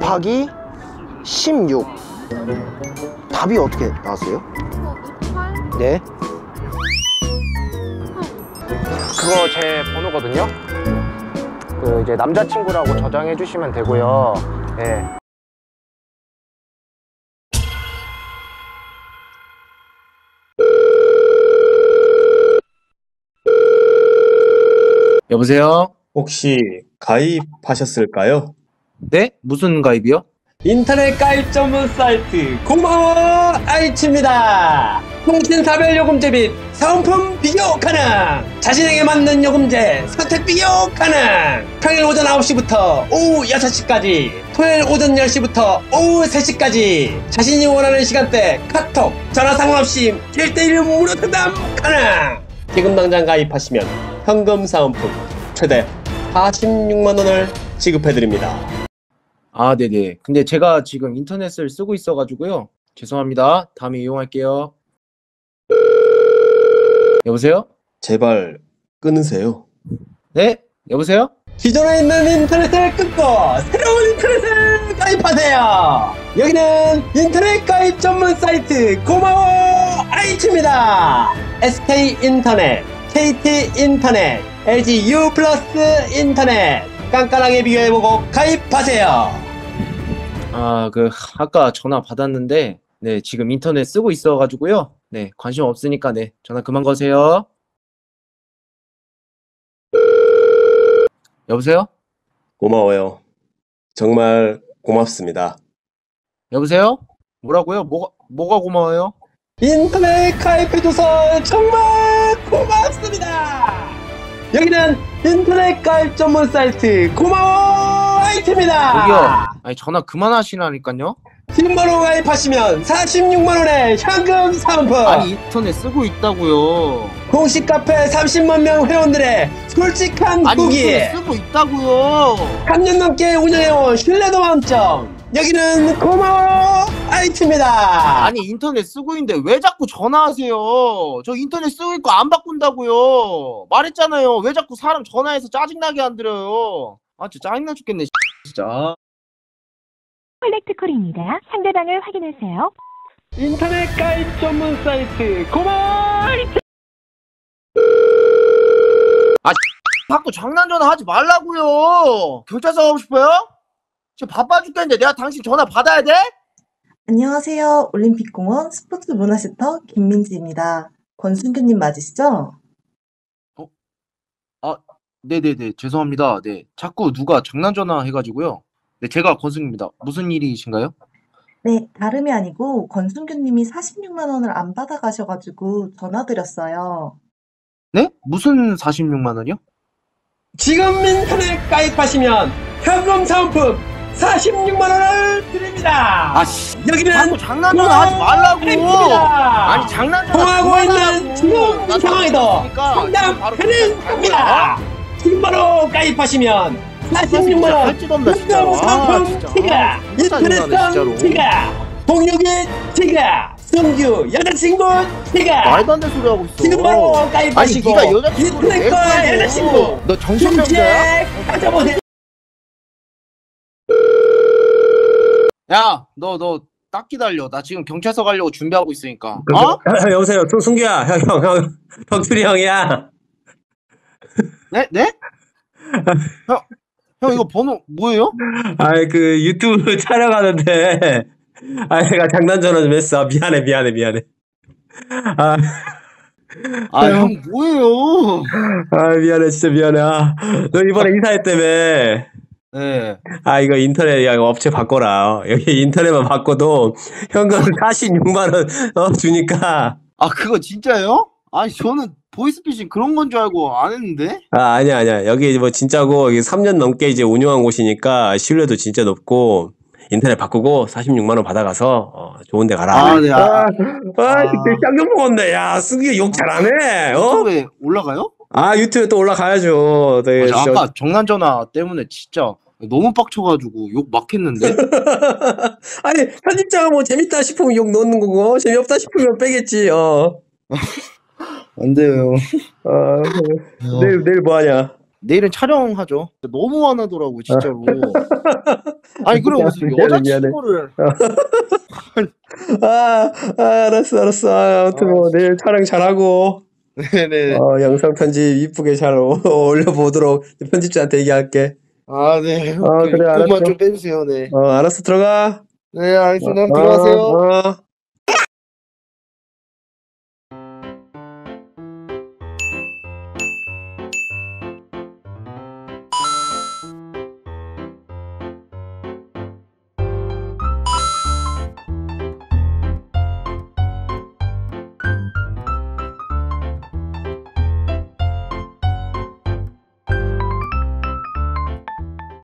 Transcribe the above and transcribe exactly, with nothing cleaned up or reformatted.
곱하기 십육. 답이 어떻게 나왔어요? 네. 그거 제 번호거든요. 그 이제 남자친구라고 저장해 주시면 되고요. 네. 여보세요? 혹시 가입하셨을까요? 네? 무슨 가입이요? 인터넷 가입 전문 사이트 고마워 아이치입니다. 통신사별 요금제 및 사은품 비교 가능. 자신에게 맞는 요금제 선택 비교 가능. 평일 오전 아홉 시부터 오후 여섯 시까지, 토요일 오전 열 시부터 오후 세 시까지 자신이 원하는 시간대 카톡, 전화 상관없이 일 대일 무료 상담 가능. 지금 당장 가입하시면 현금 사은품 최대 사십육만 원을 지급해드립니다. 아, 네네. 근데 제가 지금 인터넷을 쓰고 있어가지고요. 죄송합니다. 다음에 이용할게요. 여보세요? 제발 끊으세요. 네? 여보세요? 기존에 있는 인터넷을 끊고 새로운 인터넷을 가입하세요. 여기는 인터넷 가입 전문 사이트 고마워 아이치입니다. 에스케이인터넷, 케이티인터넷, 엘지유 플러스 인터넷 깐깐하게 비교해보고 가입하세요. 아, 그 아까 전화 받았는데 네, 지금 인터넷 쓰고 있어가지고요. 네, 관심 없으니까 네, 전화 그만 거세요. 여보세요? 고마워요. 정말 고맙습니다. 여보세요? 뭐라고요? 뭐가 뭐가 고마워요? 인터넷 가입해줘서 정말 고맙습니다. 여기는 인터넷 가입 전문 사이트 고마워 아이트입니다. 저기요, 아니 전화 그만하시라니까요. 지금 바로 가입하시면 사십육만 원의 현금 사은품. 아니 인터넷 쓰고 있다고요. 공식 카페 삼십만 명 회원들의 솔직한 아니 후기. 인터넷 쓰고 있다고요. 삼 년 넘게 운영해온 신뢰도 만점. 여기는 고마워 아이트입니다. 아니 인터넷 쓰고 있는데 왜 자꾸 전화하세요? 저 인터넷 쓰고 있고 안 바꾼다고요. 말했잖아요. 왜 자꾸 사람 전화해서 짜증나게 안 들어요? 아 진짜 짜증나 죽겠네 진짜. 콜렉트콜입니다. 상대방을 확인하세요. 인터넷 가입 전문 사이트 고마워 아이트. 아 자꾸 장난 전화하지 말라고요. 경찰서 가고 싶어요? 지금 바빠 죽겠는데 내가 당신 전화 받아야 돼? 안녕하세요. 올림픽공원 스포츠문화센터 김민지입니다. 권순규님 맞으시죠? 어? 아 네네네 죄송합니다. 네 자꾸 누가 장난 전화 해가지고요. 네 제가 권순규입니다. 무슨 일이신가요? 네, 다름이 아니고 권순규님이 사십육만 원을 안 받아가셔가지고 전화드렸어요. 네? 무슨 사십육만 원이요? 지금 인터넷 가입하시면 현금 사은품 사십육만 원을 드립니다. 아씨 여기는 자꾸 장난 전화 하지 말라고. 아이트입니다. 아니 장난 전화 통화하고 있는 그만하라고. 지금 나 상황에도 바쁘니까 상담 지금 바로 가능합니다. 지금 바로 가입하시면 사십육만 원 할지도 없나 진짜로. 현금 아, 사은품 진짜. 지가 아, 진짜 짜증나네, 인터넷상 진짜로. 지가 동료기 지가 승규 여자친구 지가 말도 안 되는 소리 하고 있어. 지금 바로 가입하시고 아니 네가 여자친구를 왜 인터넷과 구해줘? 여자친구 너 정신병자야? 정책 가져보세요. 야, 너 너 딱 기다려. 나 지금 경찰서 가려고 준비하고 있으니까. 어? 여보세요, 승규야, 형, 형, 형, 덕출이 형이야. 네? 네? 형, 형 이거 번호 뭐예요? 아이 그 유튜브 촬영하는데, 아 내가 장난 전화 좀 했어. 미안해, 미안해, 미안해. 아, 아, 형 뭐예요? 아 미안해, 진짜 미안해. 아, 너 이번에 이사했다며. 네. 아 이거 인터넷 야 이거 업체 바꿔라. 여기 인터넷만 바꿔도 현금 사십육만 원 어, 주니까. 아, 그거 진짜예요? 아니, 저는 보이스피싱 그런 건 줄 알고 안 했는데? 아 아니야 아니야. 여기 뭐 진짜고 여기 삼 년 넘게 이제 운영한 곳이니까 신뢰도 진짜 높고. 인터넷 바꾸고 사십육만 원 받아가서 어, 좋은 데 가라. 아, 네. 아, 아, 아 그때 짱경 먹었네. 야, 승기 욕 잘하네. 어? 유튜브에 올라가요? 아, 유튜브에 또 올라가야죠. 네, 아, 저 진짜. 아까 장난 전화 때문에 진짜 너무 빡쳐가지고 욕 막 했는데? 아니, 편집자가 뭐 재밌다 싶으면 욕 넣는 거고, 재미없다 싶으면 빼겠지, 어. 안 돼요. 어, 내일, 내일 뭐 하냐? 내일은 촬영하죠. 너무 화나더라고요, 진짜로. 아니, 그래, 무슨 미안해, 미안해. 여자친구를. 아, 아, 알았어, 알았어. 아, 아무튼 뭐, 내일 촬영 잘하고, 네네. 어, 영상 편집 이쁘게 잘 오- 올려보도록 편집자한테 얘기할게. 아, 네. 어, 그래, 그만 알았어. 좀 빼주세요, 네. 어, 알았어, 들어가. 네, 알겠습니다. 어, 들어가세요. 어.